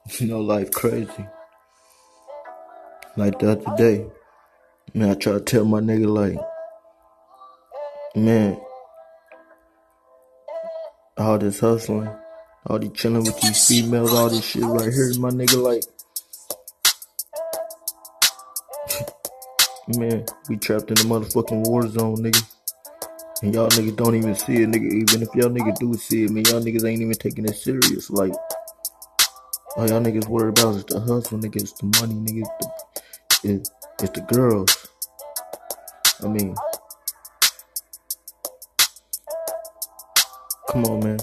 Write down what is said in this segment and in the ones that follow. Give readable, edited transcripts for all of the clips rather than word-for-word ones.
Life crazy. Like the other day, man, I try to tell my nigga, like, man, all this hustling, all these chilling with these females, all this shit right here, my nigga, like, man, we trapped in the motherfucking war zone, nigga. And y'all niggas don't even see it, nigga. Even if y'all niggas do see it, man, y'all niggas ain't even taking it serious. Like, all y'all niggas worried about is the hustle, nigga. It's the money, nigga. It's the girls. I mean, come on, man.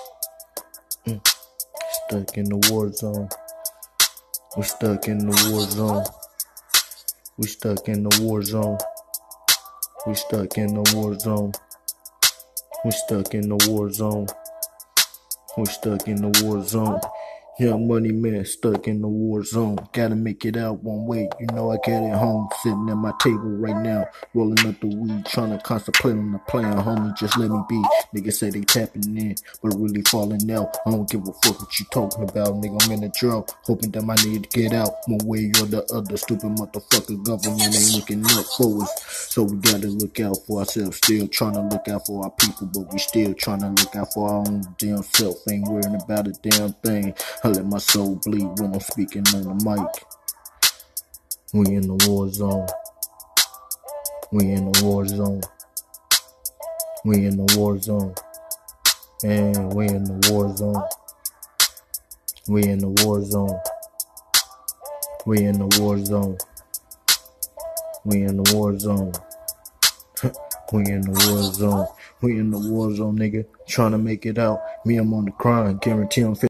Stuck in the war zone. We stuck in the war zone. We stuck in the war zone. We stuck in the war zone. We stuck in the war zone. We stuck in the war zone. Young Money Man stuck in the war zone. Gotta make it out one way. You know I got it home. Sitting at my table right now. Rolling up the weed. Trying to concentrate on the plan. Homie, just let me be. Niggas say they tapping in, but really falling out. I don't give a fuck what you talking about. Nigga, I'm in a drought. Hoping that my nigga get out. One way or the other. Stupid motherfucker government ain't looking up for us. So we gotta look out for ourselves. Still trying to look out for our people, but we still trying to look out for our own damn self. Ain't worrying about a damn thing. I let my soul bleed when I'm speaking on the mic. We in the war zone. We in the war zone. We in the war zone. And we in the war zone. We in the war zone. We in the war zone. We in the war zone. We in the war zone. We in the war zone, nigga. Trying to make it out. Me, I'm on the grind. Guarantee I'm